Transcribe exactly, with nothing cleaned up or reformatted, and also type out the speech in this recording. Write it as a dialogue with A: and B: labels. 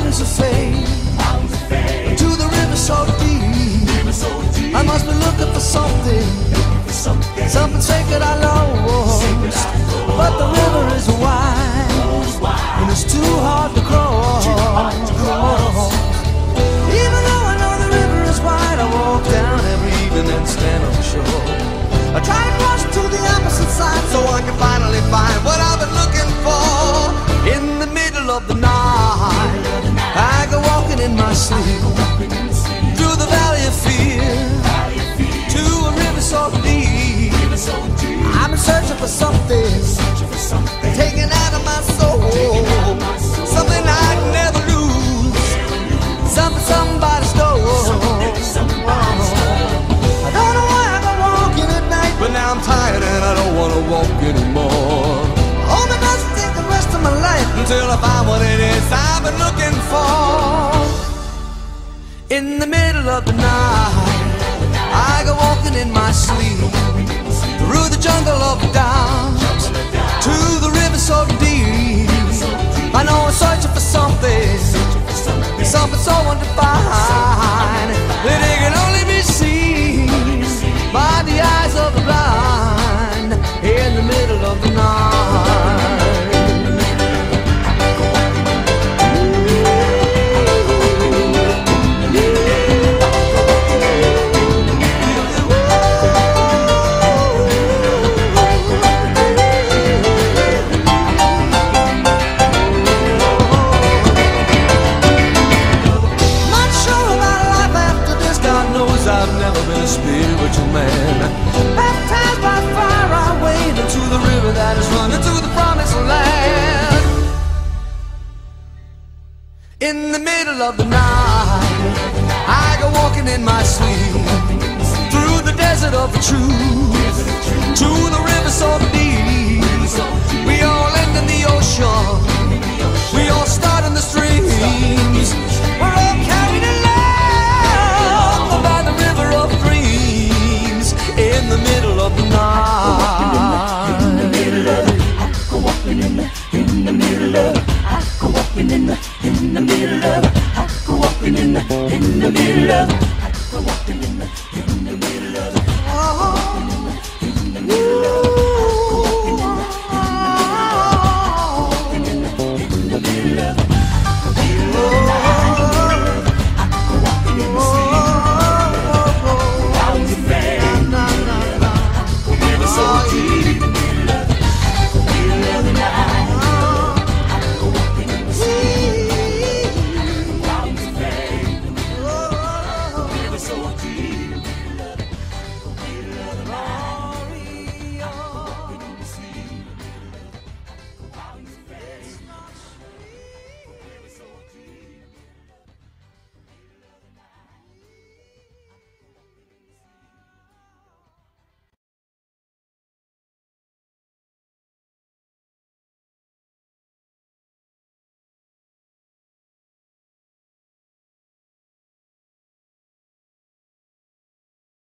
A: is a fade to the river so deep. I must be looking for something, something sacred I lost. But the river is wide and it's too hard to cross. Even though I know the river is wide, I walk down every evening and stand on the shore. I try to cross to the opposite side so I can finally find what I've been looking for. In the middle of the night, I go walking in my sleep through the valley of fear to a river so deep. I'm searching for something taken out of my soul, something I'd never lose, something somebody stole. I don't know why I go walking at night, but now I'm tired and I don't want to walk anymore. Hope it doesn't take the rest of my life until I find what it is I've been looking for. In the middle of the night, I go walking in my sleep through the jungle of doubt to the river so deep. I know I'm searching for something, something so undefined that it can only be seen by the eyes of the blind. In the middle of the night, spiritual man, baptized by fire, I wade into the river that is running to the promised land. In the middle of the night, I go walking in my sleep through the desert of the truth to the river so deep. We all end in the ocean, we all start in the streams. We're all carried along by the river of dreams. In the middle of the night, in the middle of it, I go walking in the, in the middle of it, I go walking in the, in the middle of it, I go walking in the, in the middle of it.